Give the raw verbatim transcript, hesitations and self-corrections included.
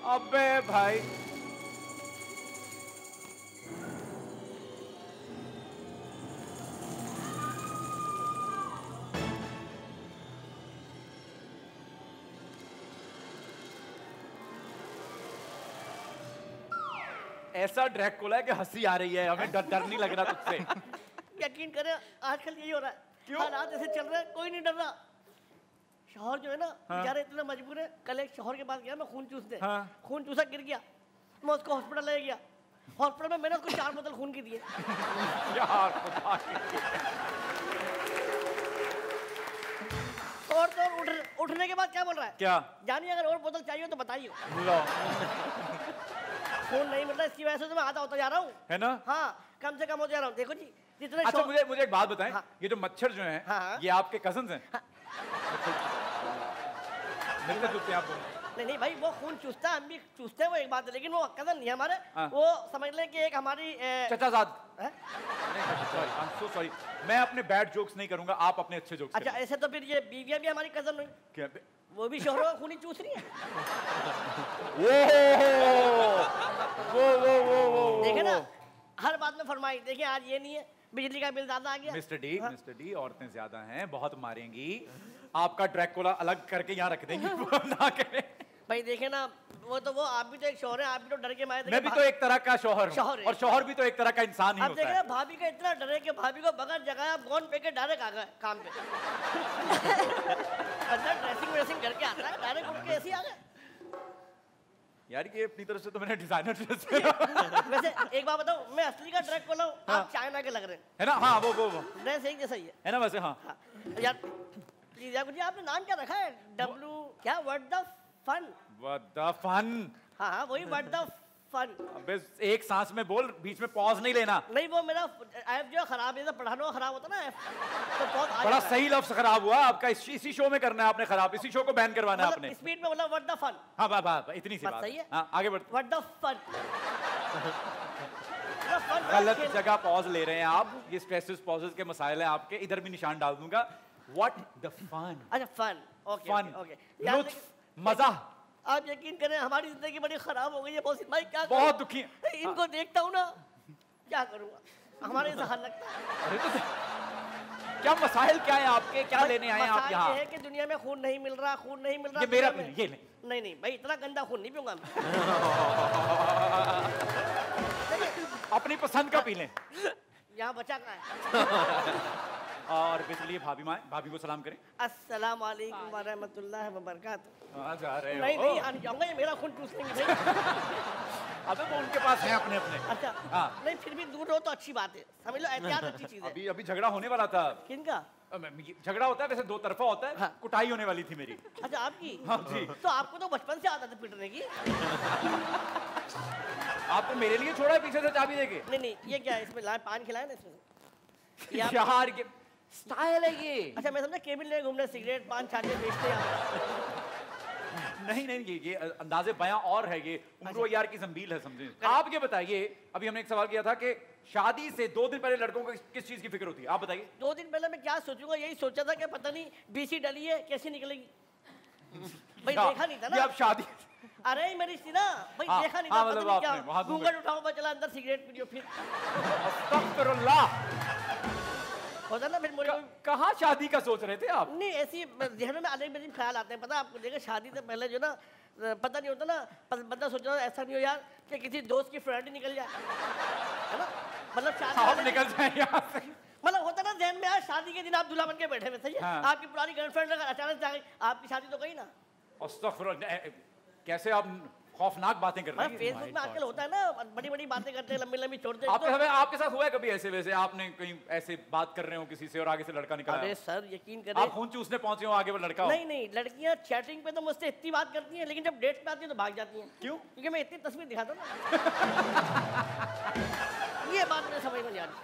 अबे भाई ऐसा ड्रैकुला है कि हंसी आ रही है, हमें डर डर नहीं लग रहा तुझसे। यकीन करें आजकल यही हो रहा है। क्यों? हालात ऐसे चल रहे हैं, कोई नहीं डर रहा। शौहर जो है ना बेचारे इतना मजबूर है। कल एक शौहर के पास गया मैं खून चूसने। हाँ। खून चूसा गिर गया, मैं उसको हॉस्पिटल ले गया। हॉस्पिटल में मैंने उसको चार बोतल खून की दिए। यार खुदा की। और तो और उठ, उठने के बाद क्या बोल रहा है? क्या? जानिए अगर और बोतल चाहिए तो बताइए। लो खून नहीं मिल रहा, इसकी वजह से तो मैं आधा होता जा रहा हूँ। है ना? हाँ, कम से कम हो जा रहा हूँ। देखो जी जितने अच्छा शौक- मुझे मुझे एक बात बताएं, हाँ। ये जो मच्छर जो हैं, हाँ। ये आपके कजन्स हैं? हाँ। मिलते जुलते हैं आप दोनों? नहीं नहीं भाई, वो खून चूसता है, हम भी चूसते हैं, वो एक बात है, लेकिन वो कजन नहीं है हमारे। हाँ। वो समझ लें कि एक हमारी ए, चचाजाद। हैं? Sorry, I am so sorry. मैं अपने बैड जोक्स नहीं करूंगा, आप अपने अच्छे जोक्स अच्छा ऐसे तो फिर ये बीवियां भी हमारी कजन हुई, क्या? वो भी शोहरों का खून चूस रही है। वो वो वो वो वो देखे ना, हर बात में फरमाई। देखिए आज ये नहीं है, बिजली का बिल ज्यादा आ गया। मिस्टर डी, हाँ। मिस्टर डी, औरतें ज्यादा हैं, बहुत मारेंगी। आपका ड्रैकुला अलग करके यहाँ रख देंगी। वो ना करें। भाई देखे ना, वो तो वो आप भी तो एक शौहर है, आप भी तो डर के मारे थे मैं कि भी भा- तो एक तरह का शौहर हूँ, शौहर है। और शौहर भी तो एक तरह का इंसान ही अब होता देखे है। ना, भाभी का इतना डरे कि भाभी को बगैर जगह आप गौन पे के डायरेक्ट आ गए काम पे। बंदा ड्रेसिंग व्रेसिंग करके आता है, डायरेक्ट उठ के ऐसे ही आ गए। यार ये अपनी तरफ से तो मैंने डिजाइनर ड्रेस वैसे एक बात बताऊं, मैं असली का ड्रैग खोला हूं, आप चाइना के लग रहे हैं। है ना? हाँ वो वो वो ड्रेस एक जैसा ही है। है ना वैसे? हाँ हाँ। यार प्लीज यार, मुझे आपने नाम क्या रखा है? डब्लू क्या? What the fun? What the fun? हाँ हाँ वही व्हाट द फन। अबे एक सांस में बोल, बीच में पॉज नहीं लेना। नहीं वो मेरा ऐप जो है खराब है, पढ़ाना खराब होता ना ऐप, तो बहुत आ बड़ा जाता है। सही लफ्ज खराब हुआ आपका। इस, इसी शो में करना है आपने खराब, इसी शो को बैन करवाना है आपने। मतलब स्पीड में बोला व्हाट द फन। हाँ बा, बा, बा, इतनी सी बात बात सही है? हाँ आगे बढ़। What the fun. गलत जगह पॉज ले रहे हैं आप, ये स्ट्रेसेस पॉजेस के मसाइल हैं आपके। इधर भी निशान डाल दूंगा। What the fun? अच्छा फन, ओके फन, ओके। यार लुत्फ, मजा। आप यकीन करें हमारी जिंदगी बड़ी खराब हो गई है मोहसिन भाई। क्या करूं? बहुत दुखी हैं। इनको देखता हूँ ना, क्या करूँगा, हमारे से हाल लगता है। अरे तो क्या मसाइल क्या है आपके, क्या लेने आए हैं आप मसाइल यहाँ? ये है कि दुनिया में खून नहीं मिल रहा, खून नहीं मिल रहा। ये मेरा दुनिया में- ये ले। नहीं नहीं भाई, इतना गंदा खून नहीं पीऊंगा मैं। अपनी पसंद का पी लें। यहाँ बचा कहाँ है? और इसलिए भाभी माँ, भाभी को सलाम करें। अस्सलाम वालेकुम व रहमतुल्लाहि व बरकातहू। कहाँ जा रहे हो? नहीं नहीं आने जाऊंगा, ये मेरा खून चूस लेंगे भाई। अबे वो उनके पास है अपने अपने। अच्छा हाँ। नहीं फिर भी दूर रहो तो अच्छी बात है, समझ लो एहतियात अच्छी चीज है। अभी अभी झगड़ा होने वाला था। किनका? अब ये झगड़ा होता है वैसे दो तरफा होता है। हाँ। कुटाई होने वाली थी मेरी। अच्छा आपकी? हाँ जी। तो आपको तो बचपन से आदत है पिटने की। आपको मेरे लिए छोड़ा है पीछे से चाबी देके? नहीं नहीं ये क्या है, इसमें लाए पान खिलाए ना इसमें से? ये आप- यार ये स्टाइल है ये। अच्छा मैं समझा केबिन ले घूमने सिगरेट पान छाटे बेचते हैं आप। नहीं नहीं ये ये अंदाजे बयां और है, ये उम्र यार की जंबील है, समझे? आप ये बताइए, अभी हमने एक सवाल किया था कि शादी से दो दिन पहले लड़कों को किस, किस चीज की फिक्र होती है, आप बताइए। दो दिन पहले मैं क्या सोचूंगा, यही सोचा था कि पता नहीं बीसी डली है कैसी निकलेगी। भाई क्या? देखा नहीं था ये ना। आप शादी अरे ही मेरी थी ना भाई, हाँ, देखा नहीं हाँ, था, मतलब पता नहीं आपने क्या वहाँ घूम घूंघट उठाओ, मैं चला अंदर सिगरेट पी लियो, फिर अस्तगफिरुल्लाह। होता ना फिर मुझे क- कहाँ शादी का सोच रहे थे आप? नहीं ऐसी जहन में अजीब अजीब ख्याल आते हैं। पता है आपको, देखा शादी से पहले जो ना पता नहीं होता ना, बंदा सोच रहा है ऐसा नहीं हो यार कि किसी दोस्त की फ्रेंड ही निकल जाए, है ना? मतलब शादी आप वाले- निकल जाए यहाँ से। मतलब होता ना जहन में यार, शादी के दिन आप दूल्हा बन के बैठे हुए, सही है? हाँ। आपकी पुरानी गर्लफ्रेंड अगर अचानक से आ गई, आपकी शादी तो गई ना। अस्तगफिरुल्लाह, कैसे आप खौफनाक बातें कर रहे मतलब हैं? फेसबुक में आजकल होता है ना, बड़ी बड़ी बातें करते हैं, लंबी लंबी छोड़ते हैं आपके तो- हमें आपके साथ हुआ है कभी ऐसे, वैसे आपने कहीं ऐसे बात कर रहे हो किसी से और आगे से लड़का निकला अरे है? सर यकीन आप करें, खून चूसने पहुंचे हो, आगे वो लड़का हो? नहीं नहीं लड़कियां चैटिंग पे तो मुझसे इतनी बात करती हैं, लेकिन जब डेट पे आती है तो भाग जाती हैं। क्यों? क्योंकि मैं इतनी तस्वीर दिखाता हूँ ना। ये बात मुझे समझ में नहीं आ रही।